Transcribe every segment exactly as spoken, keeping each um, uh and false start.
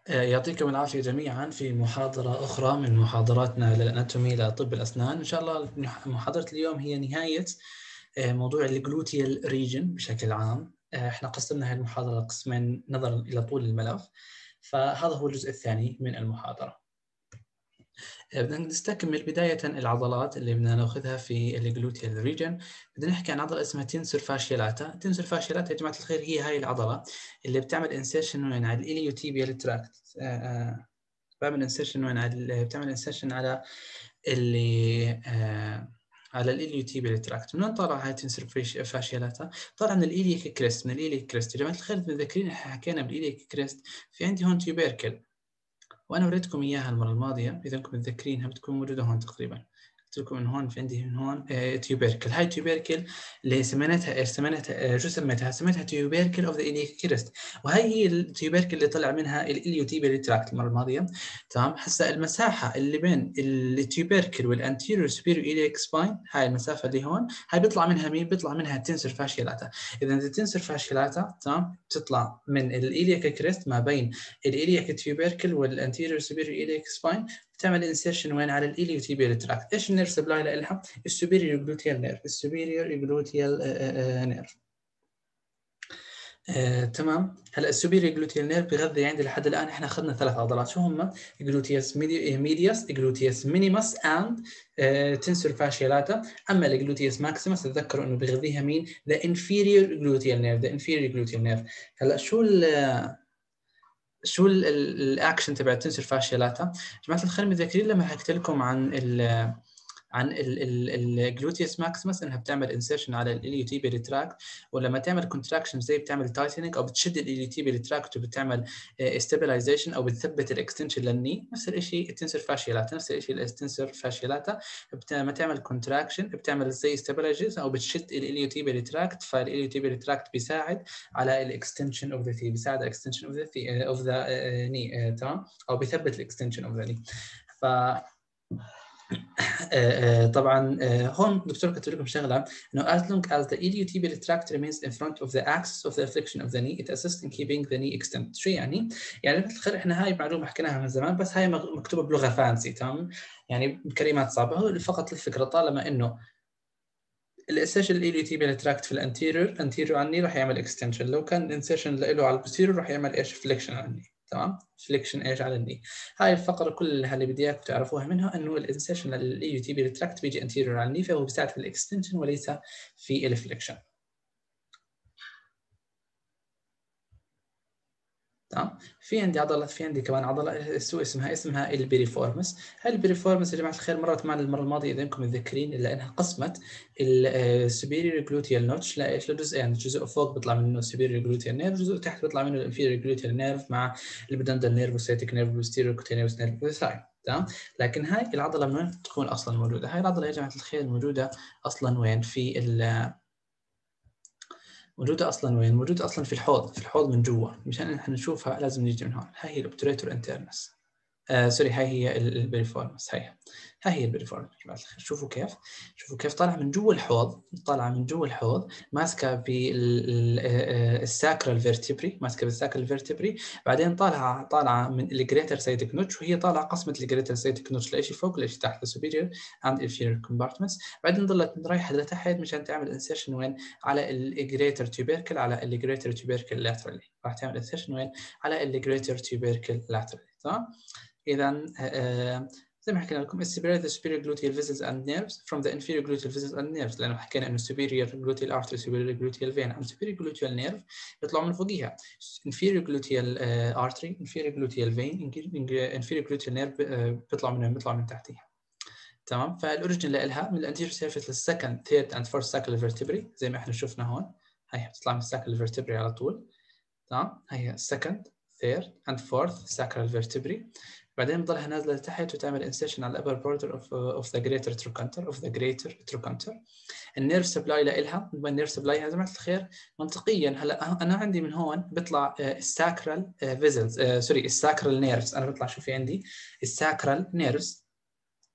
يعطيكم العافية جميعا في محاضرة أخرى من محاضراتنا للأناتومي لطب الأسنان. إن شاء الله محاضرة اليوم هي نهاية موضوع الجلوتيال ريجن بشكل عام. إحنا قسمنا هذه المحاضرة قسمين نظرا إلى طول الملف، فهذا هو الجزء الثاني من المحاضرة. بدنا نستكمل بداية العضلات اللي بدنا ناخذها في الجلوتيال ريجن. بدنا نحكي عن عضلة اسمها تنسور فاشيلاتا. تنسور فاشيلاتا يا جماعة الخير هي هاي العضلة اللي بتعمل انسيرشن وين على الإليوتيبيال تراكت. بعمل انسيرشن وين على بتعمل انسيرشن على اللي آه على الإليوتيبيال تراكت. من وين طالع هاي تنسور فاشيلاتا؟ طالع من الإليك كريست. من الإليك كريست يا جماعة الخير متذكرين حكينا بالإليك كريست في عندي هون تيوبيركل، وانا وريتكم اياها المره الماضيه اذا انكم متذكرينها، بتكون موجوده هون تقريبا. قلت لكم من هون في عندي من هون آه تيوبيركل. هاي تيوبيركل اللي سميتها سميتها آه شو سميتها؟ سميتها تيوبيركل اوف ذا إليك كريست، وهي هي التيوبيركل اللي طلع منها الإليوتيبيال تراكت المره الماضيه. تمام. هسه المساحه اللي بين التيوبيركل والانتيريور سوبيريور إليك سباين، هاي المسافه اللي هون، هاي بيطلع منها مين؟ بيطلع منها التنسور فاشيلاتا. اذا التنسور فاشيلاتا تمام بتطلع من الإليك كريست ما بين الإليك تيوبيركل والانتيريور سوبيريور إليك سباين، بتعمل انسيرشن وين؟ على الإليوتيبيال تراكت. ايش النيرف سبلاي لها؟ السوبيريور جلوتيال نيرف. السوبيريور جلوتيال نيرف. آه، تمام. هلا السوبيريور جلوتيال نيرف بغذي عندي لحد الان احنا اخذنا ثلاث عضلات، شو هم؟ جلوتيوس ميديوس، جلوتيوس مينيموس، اند تنسور فاشيلاتا. اما الجلوتيوس ماكسيموس تذكروا انه بغذيها مين؟ ذا انفيريور جلوتيال نيرف. ذا انفيريور جلوتيال نيرف. هلا شو ال شو الاكشن تبع التنسور فاشيلاتا؟ جماعه الخير متذكرين لما حكيت لكم عن ال عن الجلوتيوس ماكسيمس انها بتعمل انسيرشن على الإليوتيبيال تراكت، ولما تعمل كونتراكشن زي بتعمل تايتنينج او بتشد الإليوتيبيال تراكت وبتعمل استابلايزيشن او بتثبت الاكستنشن للني. نفس الشيء التنسور فاشيلاتا، نفس الشيء التنسور فاشيلاتا لما تعمل كونتراكشن بتعمل زي استابلايزيشن او بتشد الإليوتيبيال تراكت، فالإليوتيبيال تراكت بيساعد على الاكستنشن اوف ذا ثي، بيساعد الاكستنشن اوف ذا ثي اوف ذا ني، تمام، او بيثبت الاكستنشن اوف ذا ني. ف طبعا هون دكتور كتب لكم شغله انه as long as the iliotibial tract remains in front of the axis of the flexion of the knee it assists in keeping the knee extended. شو يعني؟ يعني بالخير احنا هاي معلومه حكيناها من زمان بس هاي مكتوبه بلغه فانسي، تمام، يعني بكلمات صعبه. هو فقط الفكره طالما انه الانسيرشن الإليوتيبيال تراكت في الانتيريور انتيريور على الني راح يعمل اكستنشن، لو كان الانسيرشن له على البوستيريور راح يعمل ايش؟ فليكشن على الني، تمام، فليكشن ايش؟ على الني. هاي الفقره كلها اللي بدي اياكم تعرفوها منها انه الانسيرشن للإليوتيبيال تراكت بيجي انتيريور على الني، فهو بيساعد في الاكستنشن وليس في الفليكشن. تمام. في عندي عضله، في عندي كمان عضله سو اسمها اسمها البيريفورمس. هاي البيريفورمس يا جماعه الخير مرت معنا المره الماضيه اذا انكم متذكرين، الا انها قسمت السوبيريور جلوتيال نوتش لايش؟ لجزئين، يعني جزء فوق بيطلع منه السوبيريور جلوتيال نيرف، جزء تحت بيطلع منه الانفيريور جلوتيال نيرف مع البدندال نيرف والسيتيك نيرف والستيريو كوتينيوس نيرف والثاي. تمام. لكن هاي العضله من وين تكون اصلا موجوده؟ هاي العضله يا جماعه الخير موجوده اصلا وين؟ في ال موجودة أصلاً وين؟ موجودة أصلاً في الحوض، في الحوض من جوا، مشان نحن نشوفها لازم نيجي من هون. هاي هي الأوبتوريتور انترنس. آه سوري، هاي هي البريفورمس. هاي هاي هي البريفورمس. شوفوا كيف، شوفوا كيف طالعة من جوا الحوض، طالعة من جوا الحوض ماسكة بالساكرال فيرتبري، ماسكة بالساكرال فيرتبري، بعدين طالعة طالعة من الجريتر سايتك نوتش، وهي طالعة قسمة الجريتر سايتك نوتش لإشي فوق لإشي تحت، السوبيريور اند انفيريور كومبارتمنتس. بعدين ضلت رايحة لتحت مشان تعمل انسيرشن وين؟ على الجريتر تيوبيركل، على الجريتر تيوبيركل لاترالي، راح تعمل انسيرشن وين؟ على الجريتر تيوبيركل لاترالي. تمام. إذا زي ما حكينا لكم separate the superior gluteal vessels and nerves from the inferior gluteal vessels and nerves، لأنه حكينا إنه superior gluteal artery, superior gluteal vein and superior gluteal nerve يطلعوا من فوقيها. inferior gluteal artery, inferior gluteal vein, inferior gluteal nerve بيطلعوا منهم، بيطلعوا من تحتها. تمام. فالأوريجين لها من الانتيريور سيرفيس للسكند ثيرد اند فورث ساكل فيرتبري زي ما احنا شفنا هون. هي بتطلع من الساكل فيرتبري على طول. تمام. هي second third and fourth sacral vertebrae. بعدين بضلها نازله لتحت وتعمل insertion على الupper border of uh, of the greater trochanter of the greater trochanter. النيرف سبلاي لها، النيرف سبلاي يا جماعه الخير منطقيا هلا انا عندي من هون بيطلع الساكرال فيزلز، سوري الساكرال نيرفز. انا بيطلع شو في عندي؟ الساكرال نيرفز.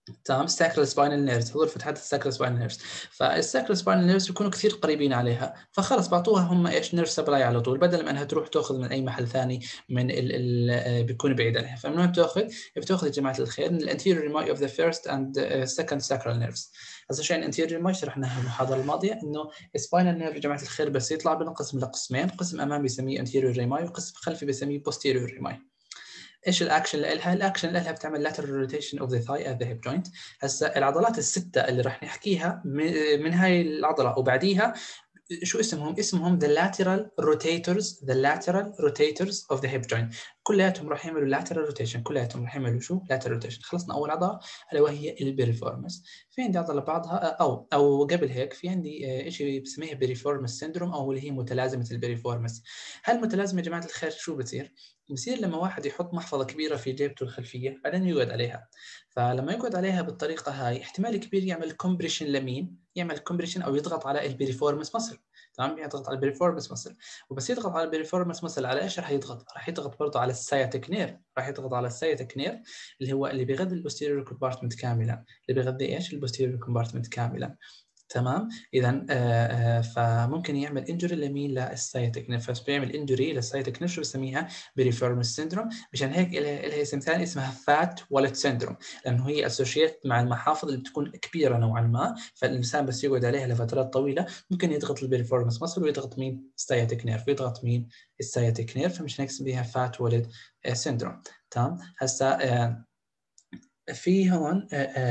تمام. ساكرال سباينال نيرفز، حضور فتحات الساكرال سباينال نيرفز. فالساكرال سباينال نيرفز بيكونوا كثير قريبين عليها، فخلص بعطوها هم ايش نيرف سبلاي على طول، بدل ما انها تروح تاخذ من اي محل ثاني من ال ال بيكون بعيد عليها. فمن وين بتاخذ؟ بتاخذ يا جماعه الخير من الانتيريور ريماي اوف ذا فيرست اند سكند ساكرال نيرفز. هذا شيء الانتيريور ريماي شرحناها المحاضره الماضيه، انه سباينال نيرف يا جماعه الخير بس يطلع بنقسم لقسمين، قسم امامي بسميه انتيريور ريماي وقسم خلفي بسميه بوستيريور ريماي. ايش الاكشن اللي لها؟ الاكشن اللي لها بتعمل lateral rotation of the thigh at the hip joint. هسه العضلات السته اللي راح نحكيها من هاي العضله وبعديها شو اسمهم؟ اسمهم the lateral rotators the lateral rotators of the hip joint. كلياتهم راح يعملوا lateral rotation، كلياتهم راح يعملوا شو؟ lateral rotation. خلصنا اول عضله الا وهي البيريفورمس. في عندي عضله بعضها او او قبل هيك في عندي شيء بسميه بيريفورمس سيندروم، او اللي هي متلازمه البيريفورمس. هالمتلازمه يا جماعه الخير شو بتصير؟ بصير لما واحد يحط محفظة كبيرة في جيبته الخلفية بعدين يقعد عليها، فلما يقعد عليها بالطريقة هاي احتمال كبير يعمل كومبريشن لمين؟ يعمل كومبريشن أو يضغط على البيريفورمس مسل. تمام، يضغط على البيريفورمس مسل، وبس يضغط على البيريفورمس مسل على ايش راح يضغط؟ راح يضغط برضه على الساياتيك نير، راح يضغط على الساياتيك نير اللي هو اللي بيغذي البوستيريور كومبارتمنت كاملا، اللي بيغذي ايش؟ البوستيريور كومبارتمنت كاملا. تمام. اذا فممكن يعمل انجري لمين؟ للسايتك نيرف، بيعمل انجري للسايتك نيرف، شو بسميها؟ بيريفورمس سيندروم. مشان هيك لها اسم ثاني اسمها فات والت سيندروم، لانه هي اسوشيت مع المحافظ اللي بتكون كبيره نوعا ما، فالانسان بس يقعد عليها لفترات طويله ممكن يضغط البيريفورمس مسل ويضغط مين؟ السايتك نيرف، ويضغط مين؟ السايتك نيرف، فمشان هيك اسمها فات والت سيندروم. تمام. هسه في هون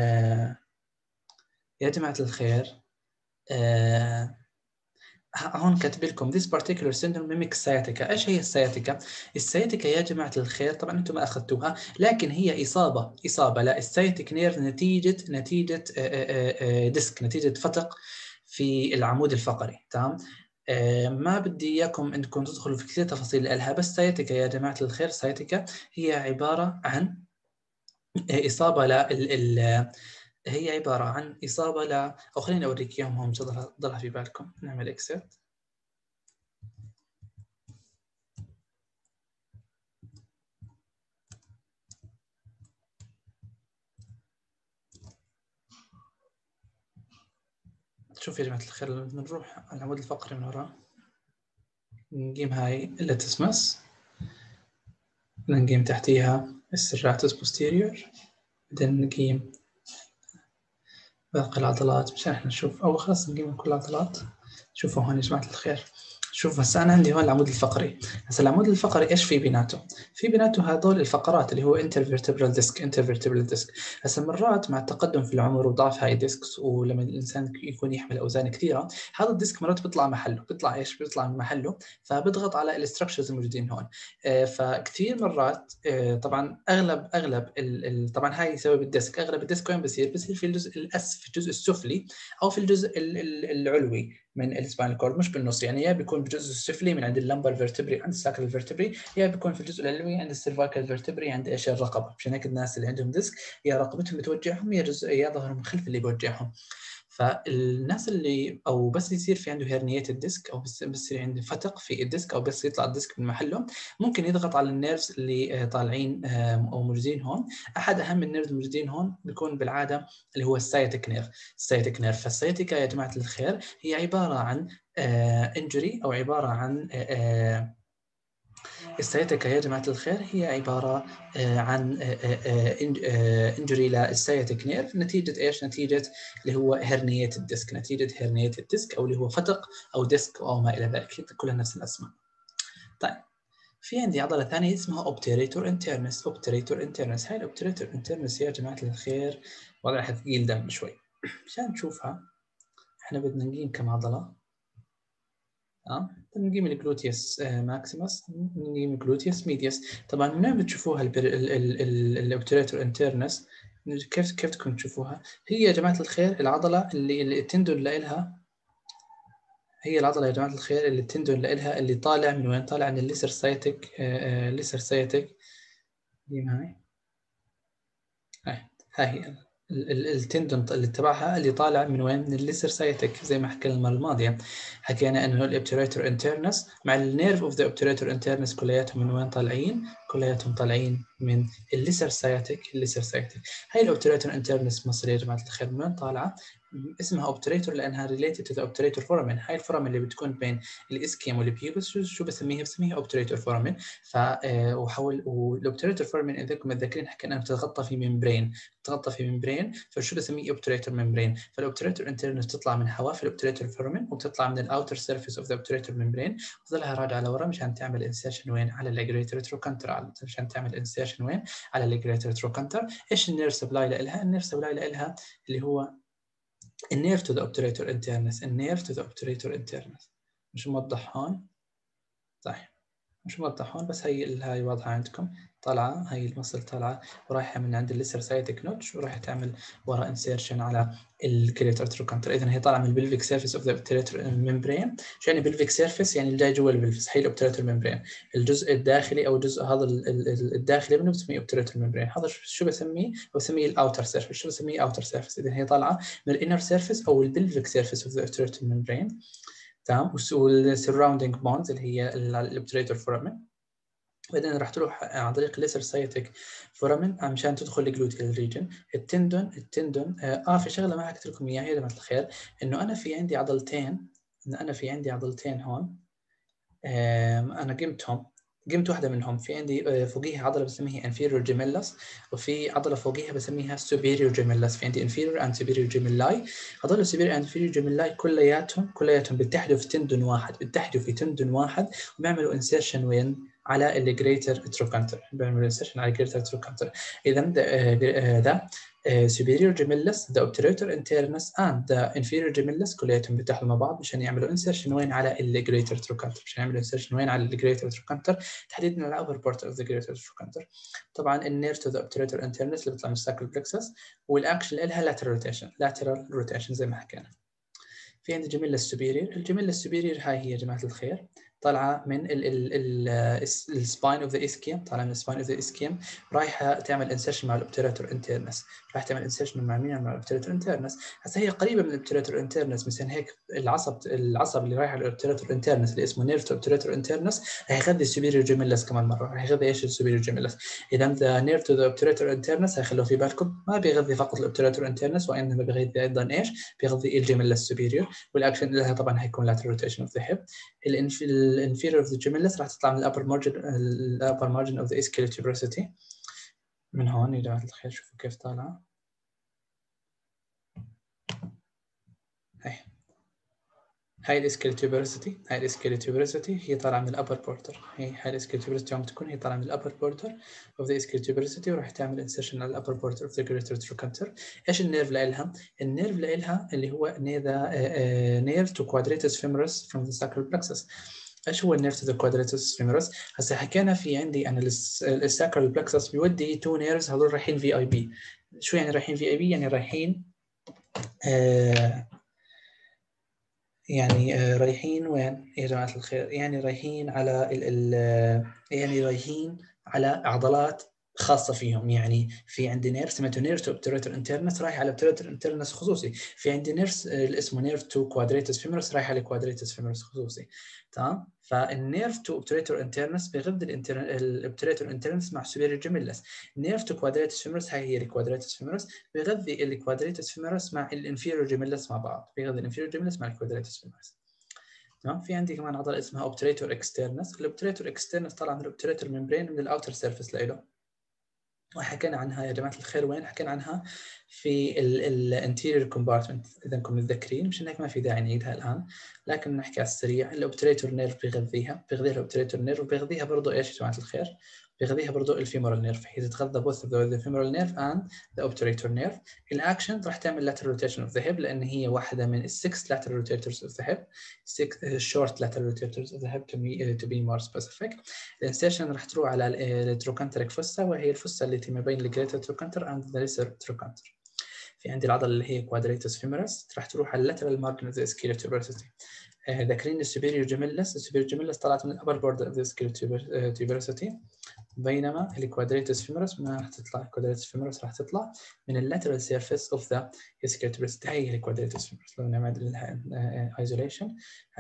يا جماعه الخير آه هون كاتب لكم this particular syndrome mimics sciatica. ايش هي السياتيكا؟ السياتيكا يا جماعه الخير طبعا انتم ما اخذتوها، لكن هي اصابه اصابه للسياتيك نيرف نتيجه نتيجه ديسك، نتيجه فتق في العمود الفقري. تمام. ما بدي اياكم انكم تدخلوا في كثير تفاصيل لها، بس سياتيكا يا جماعه الخير سياتيكا هي عباره عن اصابه لل هي عبارة عن إصابة ل أو خليني أوريك إياهم هم ضلها في بالكم. نعمل إكسبت. شوف يا جماعة الخير، بنروح على العمود الفقري من وراء، نقيم هاي اللي تسمس، نقيم تحتيها السيراتوس بوستيريور، بعدين نقيم باقي العضلات مشان احنا نشوف، أو خلاص نقيم كل العضلات. شوفوا هون يا جماعة الخير، شوف هسه أنا عندي هون العمود الفقري. هسه العمود الفقري إيش في بيناته؟ في بيناته هذول الفقرات اللي هو intervertebral disc intervertebral disc. هسه مرات مع التقدم في العمر وضعف هاي الديسكس، ولما الإنسان يكون يحمل أوزان كثيرة، هذا الديسك مرات بيطلع محله، بيطلع إيش؟ بيطلع من محله، فبيضغط على الستراكشرز الموجودين هون. آه فكثير مرات آه طبعا أغلب أغلب ال ال طبعا هاي سبب الديسك. أغلب الديسك وين بصير؟ بصير في الجزء الأسفل، في الجزء السفلي، أو في الجزء العلوي من السباينال كورد، مش بالنص. يعني يا بيكون بالجزء السفلي من عند اللمبر فيرتبري عند الساكرال فيرتبري، يا بيكون في الجزء العلوي عند السيرفايكال فيرتبري عند ايش؟ الرقبه. مشان هيك الناس اللي عندهم ديسك يا رقبتهم بتوجعهم يا جزء يا ظهرهم الخلفي اللي بيوجعهم. فالناس اللي او بس يصير في عنده هيرنيات الديسك، او بس بصير عنده فتق في الديسك، او بس يطلع الديسك من محله، ممكن يضغط على النيرفز اللي طالعين او موجودين هون. احد اهم النيرفز الموجودين هون بيكون بالعاده اللي هو السايتك نيرف. السايتك نيرف فالسايتيكا يا جماعه الخير هي عباره عن انجري او عباره عن السياتيكا يا جماعة الخير هي عبارة عن انجري للسياتيك نيرف نتيجة ايش؟ نتيجة اللي هو هرنية الديسك، نتيجة هرنية الديسك او اللي هو فتق او ديسك او ما الى ذلك، كلها نفس الاسماء. طيب في عندي عضلة ثانية اسمها اوبتريتور انترنس. اوبتريتور انترنس هاي الاوبتريتور انترنس يا جماعة الخير وضعها ثقيل دم شوي. مشان نشوفها احنا بدنا نقيم كم عضلة. اه نقيم الجلوتيوس ماكسيمس، نقيم الجلوتيوس ميديوس. طبعا من وين بتشوفوها الاوبتريتور انترنس؟ كيف كيف تكون تشوفوها؟ هي يا جماعه الخير العضله اللي اللي التندون لها، هي العضله يا جماعه الخير اللي التندون لها اللي طالع من وين؟ طالع من الليسر سايتك الليسر سايتك دي هاي هاي هاي هي التندون اللي تبعها اللي طالع من وين؟ من الليسر سايتك. زي ما حكينا المره الماضيه حكينا انه الابتريتور انترنس مع النيرف اوف ذا ابتريتور انترنس كلياتهم من وين طالعين؟ كلياتهم طالعين من الليسر سايتك. الليسر سايتك هاي الاوبتريتور انترنس مصرية يا جماعة الخير، من وين طالعة؟ اسمها اوبتريتور لانها ريليتد تو ذا اوبتريتور فورامين. هاي الفورامين اللي بتكون بين الاسكيم والبيوبس شو شو بسميها؟ بسميها اوبتريتور فورامين. ف وحول والاوبتريتور فورامين اذا كنتم متذكرين حكينا انها بتتغطى في ممبرين، بتتغطى في ممبرين، فشو بسميه اوبتريتور ممبرين. فالاوبتريتور انترنس تطلع من حواف الاوبتريتور فورامين وبتطلع من الاوتر سيرفيس اوف ذا اوبتريتور ممبرين، وتظلها راجعه لورا مشان تعمل انسيرشن وين؟ على الاجريتور تروكانتر، مشان تعمل انسيرشن وين؟ على الاجريتور تروكانتر. ايش النيرف سبلاي لها؟ النيرف سبلاي لها اللي هو النيرف تو ذا اوبتريتور انترنس، النيرف تو ذا اوبتريتور انترنس. مش موضح هون؟ صح مش موضح هون، بس هي هاي واضحه عندكم. طالعه هاي المصل طالعه ورايحه من عند الليسر سايتك نوتش وراح تعمل ورا انسيرشن على الكريتور تروكانتر. اذا هي طالعه من البلفيك سيرفيس اوف ذا اوبتريتور ممبرين. شو يعني بلفيك سيرفيس؟ يعني اللي جاي جوا البلفس، هي الاوبتريتور ممبرين. الجزء الداخلي او الجزء هذا الداخلي منه بسميه اوبتريتور ممبرين. هذا شو بسميه؟ بسميه الاوتر سيرفيس. شو بسميه؟ اوتر سيرفيس. اذا هي طالعه من الانر سيرفيس او البلفيك سيرفيس اوف ذا اوبتريتور ممبرين. تمام. والسراوندينج بونز اللي هي الاوبتريتور فورامين. بعدين راح تروح عن طريق الليسر سايتك فورامين مشان تدخل الجلوتيال ريجن. التندون التندون اه في شغله ما حكيت لكم اياها يا جماعه الخير، انه انا في عندي عضلتين، انه انا في عندي عضلتين هون. آه انا قمتهم قمت واحده منهم. في عندي فوقيها عضله بسميها inferior gemellus، وفي عضله فوقيها بسميها superior gemellus. في عندي inferior and superior gemelli. هذول superior and inferior gemelli كلياتهم كلياتهم بيتحدوا في تندون واحد، بيتحدوا في تندون واحد وبيعملوا insertion وين؟ على الجريتر تروكانتر. بيعملوا insertion على الجريتر تروكانتر. اذا ذا superior gemellus the obturator internus and the inferior gemellus كلياتهم بيتحدوا مع بعض مشان يعملوا insertion وين؟ على الجريتر تروكانتر. مشان يعملوا insertion وين؟ على الجريتر تروكانتر، تحديدا على upper part of the greater trochanter. طبعا النير to the obturator internus اللي بيطلع من الساكل plexus، والاكشن لها lateral rotation lateral rotation زي ما حكينا. في عندي جميلة السوبيريور. الجميلة السوبيريور هاي هي يا جماعة الخير طالعة من السباين اوف ذا اسكيم، طالعة من السباين اوف ذا اسكيم رايحة تعمل انسيرشن مع الاوبتريتور انترنس. راح تعمل انسيرشن مع مين؟ مع الاوبتريتور انترنس. هسه هي قريبة من الاوبتريتور انترنس، مثلا هيك العصب العصب اللي رايح على الاوبتريتور انترنس اللي اسمه نيرف تو اوبتريتور انترنس راح يغذي السوبيريور جيميلس كمان مرة. راح يغذي ايش؟ السوبيريور جيميلس. اذا ذا نيرف تو ذا اوبتريتور انترنس هيخلوا في بالكم ما بيغذي فقط الاوبتريتور انترنس، وانما بيغذي ايضا ايش؟ بيغذي الجيميلس سوبيريور. والاكشن لها طبعا هيكون lateral rotation of the hip. الانفيريور of the gemellus راح تطلع من الابر margin الابر margin of the ischial tuberosity. من هون يا جماعة الخير شوفوا كيف طالعة. هاي هاي الاسكيل tuberosity هاي الاسكيل tuberosity هي طالعة من الابر بورتر. هي هاي الاسكيل tuberosity يوم تكون هي طالعة من الابر بورتر of the ischial tuberosity وراح تعمل insertion على الابر بورتر of the greater trochanter. ايش النيرف لها؟ النيرف لها اللي هو nerve to quadratus femoris from the sacral plexus. ايش هو النيرف تو ذا كوادراتس فيمورس؟ هسه حكينا في عندي انا الساكرال بلكسس بيودي تو نيرفز هذول رايحين في اي بي. شو يعني رايحين في اي بي؟ يعني رايحين آه يعني آه رايحين وين يا جماعه الخير؟ يعني رايحين على ال ال يعني رايحين على عضلات خاصة فيهم. يعني في عندي نيرف سميته نيرف تو اوبتريتور انترنس رايح على اوبتريتور انترنس خصوصي. في عندي نيرف اللي اسمه نيرف تو كوادريتس فيمورس رايح على كوادريتس فيمورس خصوصي. تمام. فالنيرف تو اوبتريتور انترنس بيغذي الاوبتريتور انترنس مع سوبيريور جيميلس. نيرف تو كوادريتس فيمورس هاي هي الكوادريتس فيمورس بيغذي الكوادريتس فيمورس مع الانفيريور جيميلس مع بعض. بيغذي الانفيريور جيميلس مع الكوادريتس فيمورس. تمام. في عندي كمان عضله اسمها اوبتريتور اكسترنس. الاوبتريتور اكسترنس طالع من الاوبتريتور ممبرين من الاوتر سيرفيس له. وحكينا عنها يا جماعه الخير وين؟ حكينا عنها في الانتيريور كومبارتمنت اذا انكم متذكرين، مشان هيك ما في داعي نعيدها الان، لكن نحكي على السريع. الاوبتريتور نيرف بيغذيها بيغذيها الاوبتريتور نيرف وبيغذيها برضه ايش يا جماعه الخير؟ بيغذيها برضه الفيمورال نيرف. هي تتغذى both the femoral nerve and the obturator nerve. الاكشن راح تعمل lateral rotation of the hip لان هي واحده من السكس lateral rotators of the hip. six short lateral rotators of the hip to be, to be more specific. الانسيرشن راح تروح على التروكانتريك فوسا وهي الفوسا التي ما بين الجريتر تروكانتر and the lesser trochanter. في عندي العضله اللي هي quadratus femoris راح تروح على lateral margin of the ischial tuberosity. ذاكرين السوبيريور جيميلس. السوبيريور جيميلس طلعت من الابر بوردر اوف ذا ischial tuberosity، بينما الكوادريتس فيمورس ما راح تطلع. الكوادريتس فيمورس راح تطلع من اللاترال سيرفيس اوف ذا ischial tuberosity. هي الكوادريتس فيمورس. لو نعمل لها ايزوليشن هيها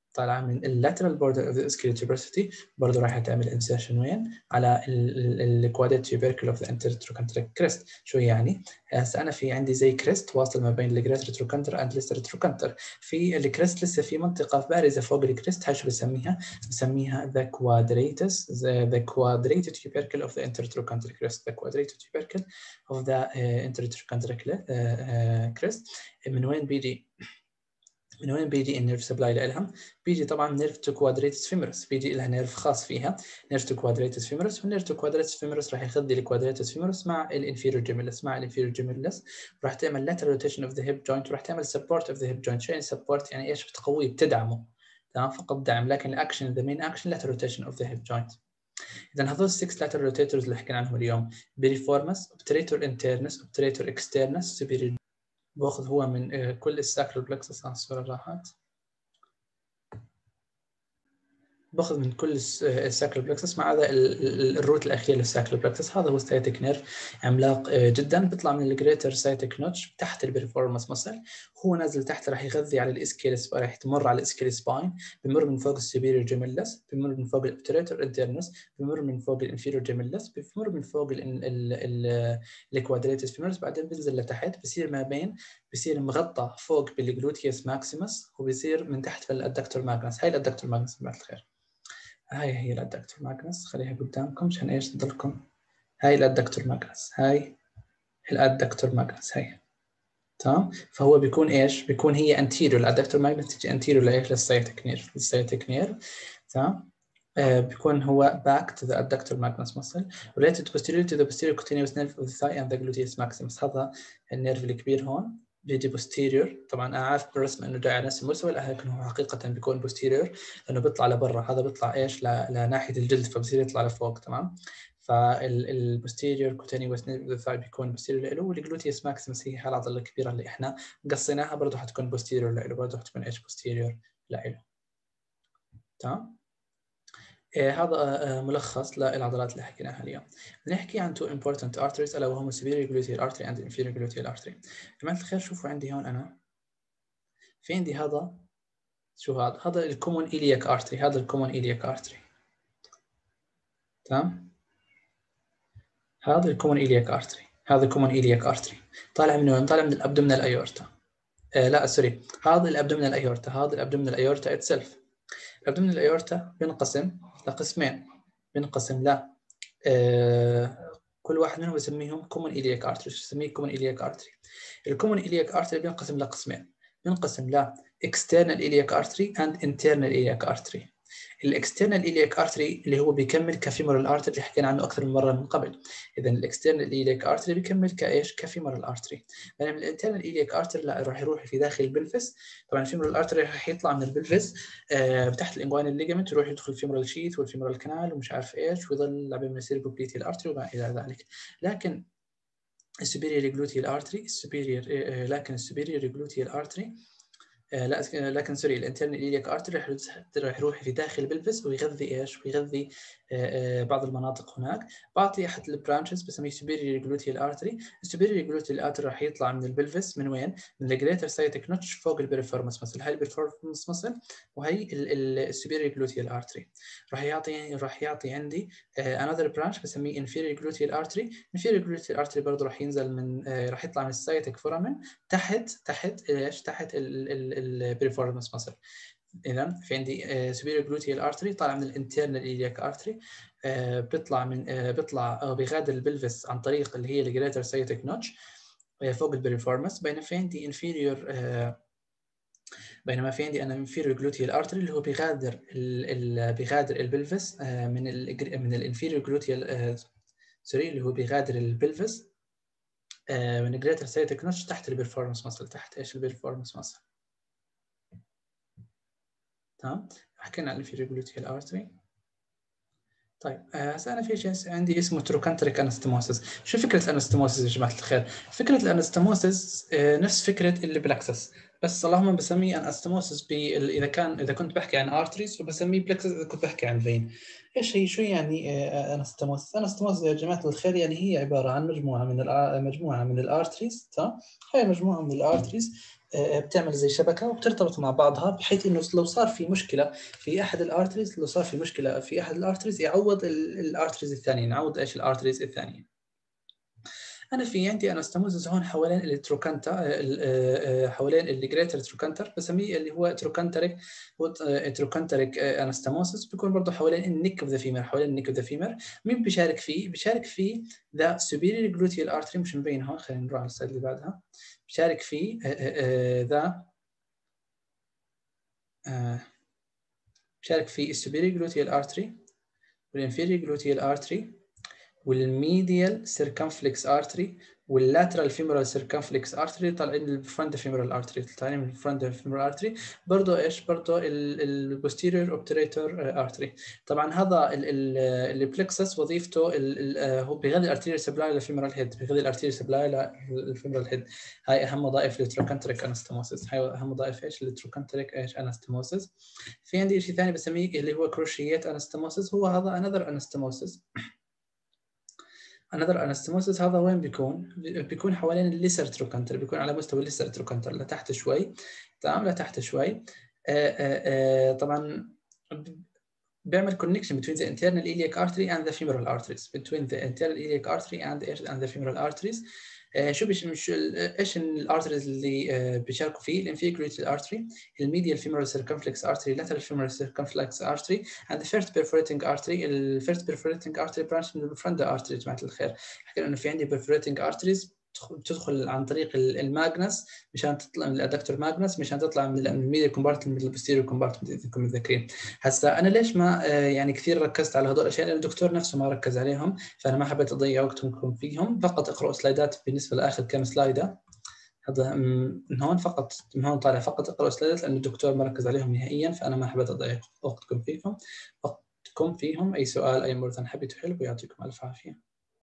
طالعه من اللاترال بوردر اوف ذا اسكيلو tuberosity، برضه راح تعمل انسيرشن وين؟ على الكوادريت tubercle اوف ذا anterior trochanteric crest. شو يعني؟ هسه انا في عندي زي كريست واصل ما بين الجريتر تروكانتر اند ليستر تروكانتر، في الكريست لسه في منطقه بارزه فوق الكريست، هاي شو بسميها؟ بسميها the quadratus the quadrated tubercle of the intertrochanteric crest the quadrated tubercle of the uh, intertrochanteric uh, uh, crest. من وين بيجي؟ من وين بيجي النيرف سبلاي لها؟ بيجي طبعا نيرف تو كوادريتس فيمورس، بيجي لها نيرف خاص فيها نيرف تو كوادريتس فيمورس، والنيرف تو كوادريتس فيمورس راح يخدي الكوادريتس فيمورس مع الانفيريور جيميلس مع الانفيريور جيميلس، وراح تعمل lateral rotation of the hip joint، وراح تعمل support of the hip joint. شو يعني support؟ يعني ايش؟ بتقويه، بتدعمه، تمام، فقط دعم، لكن الاكشن the main action lateral rotation of the hip joint. اذا هذول six lateral rotators اللي حكينا عنهم اليوم: piriformis، obturator internus، obturator externus، superior. باخذ هو من كل الساكرال بلكسس. على الصوره راحت، باخذ من كل الساكرال بلكسس ما عدا الروت الاخير للساكرال بلكسس. هذا هو ستاتيك نيرف عملاق جدا، بيطلع من الجريتر سايتك نوتش تحت البريفورمس مسل، هو نازل تحت راح يغذي على الاسكيلس، راح تمر على الاسكيل سباين، بمر من فوق السوبيريور جيميلس، بمر من فوق الابتريتور انترنس، بمر من فوق الانفيريور جيميلس، بمر من فوق الكوادريتس فيمورس، بعدين بينزل لتحت، بصير ما بين، بصير مغطى فوق بالجلوتيوس ماكسيمس، وبصير من تحت في الادكتور ماجنس. هاي الادكتور ماجنس بعد الخير، هاي هي الادكتور ماجنس، خليها قدامكم عشان ايش تضلكم. هاي الادكتور ماجنس، هاي الادكتور ماجنس هاي، تمام. فهو بيكون ايش؟ بيكون هي انتيريور، الادكتور ماجنس تجي انتيريور لايش؟ للسايتك نيرف، للسايتك نيرف، تمام. آه بيكون هو back to the adductor magnus muscle related posterior to the posterior continuous nerve of the thigh and the gluteus maximus. هذا النيرف الكبير هون بيجي posterior. طبعا انا عارف بالرسم انه جاي على نفس المستوى، لكن هو حقيقه بيكون posterior لانه بيطلع لبرا، هذا بيطلع ايش؟ لناحيه الجلد، فبصير يطلع لفوق، تمام. فالبوستيريور كوتينيوس نيرف اوف ذا ثاي بيكون posterior له، والجلوتيوس ماكسيمس هي العضله الكبيره اللي احنا قصيناها برضه حتكون posterior له، برضه حتكون ايش؟ posterior له، تمام. إيه هذا آه ملخص للعضلات اللي حكيناها اليوم. بنحكي عن two important arteries الا وهم superior gluteal artery and inferior gluteal artery. جماعة الخير شوفوا عندي هون انا في عندي هذا، شو هذا؟ هذا الكومون إلياك artery، هذا الكومون إلياك artery، تمام. هذا الكومون إلياك artery، هذا الكومون إلياك artery طالع من وين؟ طالع من الابدومينال ايورتا. آه لا سوري، هذا الابدومينال ايورتا، هذا الابدومينال ايورتا اتسلف. الابدومينال ايورتا بينقسم لقسمين، بينقسم ل آه كل واحد منهم بسميهم common iliac artery. شو بسميه common iliac artery؟ الcommon iliac artery بينقسم لقسمين، بينقسم ل external iliac artery and internal iliac artery. الاكسترنال إلياك ارتري اللي هو بيكمل كفيمورال ارتري اللي حكينا عنه اكثر من مره من قبل. اذا الاكسترنال إلياك ارتري بيكمل كايش؟ كفيمورال ارتري. بينما الانترنال إلياك ارتري لا، راح يروح في داخل البلفس. طبعا الفيمورال ارتري راح يطلع من البلفس آه تحت الانجوينال ليجمنت، يروح يدخل الفيمورال شيت والفيمورال كانال ومش عارف ايش، ويظل لعبه من السيربوبليتيال ارتري وما الى ذلك. لكن السوبيريور جلوتيال ارتري السوبيريور آه لكن السوبيريور جلوتيال ارتري آه لكن سوري الانترنال إلياك ارتري راح يروح في داخل البلفس ويغذي ايش؟ ويغذي آه بعض المناطق هناك. بعطي احد البرانشز بسميه superior gluteal artery. السوبيريور جلوتيال ارتري راح يطلع من البلفس من وين؟ من الجريتر سايتك نوتش فوق البريفورمس مسل. هاي البريفورمس مسل وهي السوبيريور جلوتيال ارتري. راح يعطي راح يعطي عندي آه another branch بسميه inferior gluteal artery. inferior gluteal artery برضه راح ينزل من آه راح يطلع من السايتك فورامين تحت تحت ايش؟ تحت البريفورمس مسل. اذا في عندي superior gluteal artery طالع من الانترنال إلياك artery، بيطلع من بيطلع او بيغادر البلفس عن طريق اللي هي الجريتر سايتك نوتش فوق البريفورمس. بينما في عندي inferior بينما في عندي انا inferior gluteal artery اللي هو بيغادر ال بيغادر البلفس من ال من الانفيريور جلوتيال سوري اللي هو بيغادر البلفس من الجريتر سايتك نوتش تحت البريفورمس مسل. تحت ايش؟ البريفورمس مسل، تمام. حكينا عن inferior gluteal artery. طيب هسه انا في شيء عندي اسمه تروكانتريك انستموسيس. شو فكره الانستموسيس يا جماعه الخير؟ فكره الانستموسيس نفس فكره اللي بلكسس، بس اللهم بسميه انستموسيس اذا كان اذا كنت بحكي عن ارتريز، وبسميه بلكسس اذا كنت بحكي عن فين. ايش هي؟ شو يعني انستموسيس؟ انستموسيس يا جماعه الخير يعني هي عباره عن مجموعه من مجموعه من الارتريز، تمام. هي مجموعه من الارتريز بتعمل زي شبكه وبترتبط مع بعضها، بحيث انه لو صار في مشكله في احد الارتريز لو صار في مشكله في احد الارتريز يعوض الارتريز الثانيه، يعوض ايش الارتريز الثانيه. انا في عندي انستموزس هون حوالين التروكانتا، حوالين الجريتر تروكانتر، بسميه اللي هو تروكانتريك تروكانتريك انستموزس، بيكون برضه حوالين النيك اوف ذا فيمر، حوالين النيك اوف ذا فيمر. مين بيشارك فيه؟ بيشارك فيه ذا سوبيريور جلوتيال ارتري، مش مبين هون، خلينا نروح على السلايد اللي بعدها. بيشارك فيه ذا بيشارك فيه السوبيريور جلوتيال ارتري والانفيريور جلوتيال ارتري والميديال سيركمفلكس ارتري واللاترال فيمورال سيركمفلكس ارتري، طالعين من الفرونت فيمورال ارتري، طالعين من الفرونت فيمورال ارتري. برضه ايش؟ برضه البوستيريور اوبتريتور ارتري. طبعا هذا البلكسس وظيفته ال ال هو بيغذي الارتيريال سبلاي للفيمورال هيد، بيغذي الارتيريال سبلاي للفيمورال هيد. هاي اهم وظائف للتروكانتريك انستموسيس، هاي اهم وظائف ايش للتروكانتريك ايش انستموسيس. في عندي شيء ثاني بسميه اللي هو كروشيات انستموسيس، هو هذا انذر انستموسيس. another anastomosis هذا وين بيكون؟ بيكون حوالين الليسر تروكانتر، بيكون على مستوى الليسر تروكانتر لتحت شوي، تمام، لتحت شوي. آآ آآ طبعا بيعمل connection between the internal iliac artery and the femoral arteries, between the internal iliac artery and and the femoral arteries. آه شو بيش مش ايش الارتريز اللي آه بيشاركوا فيه؟ الانفيريور ارتري، الميديال فيمورال سيركمفلكس ارتري، lateral femoral circumflex artery and the first perforating artery. الفيرست perforating artery branch من الفرندا artery. جماعه الخير، حكينا انه في عندي perforating arteries بتدخل عن طريق الماجنس مشان تطلع من الادكتور ماجنس، مشان تطلع من الميديال كومبارتمنت للبوستيريور كومبارتمنت، اذا كنتم متذكرين. هسه انا ليش ما يعني كثير ركزت على هذول الاشياء؟ لان الدكتور نفسه ما ركز عليهم، فانا ما حبيت اضيع وقتكم فيهم. فقط اقرأوا سلايدات بالنسبه لاخر كم سلايده، هذا من هون فقط، من هون طالع فقط اقرأوا سلايدات، لان الدكتور ما ركز عليهم نهائيا، فانا ما حبيت اضيع وقتكم فيهم وقتكم فيهم. اي سؤال اي مرة حبيتوا حلو، ويعطيكم الف عافيه.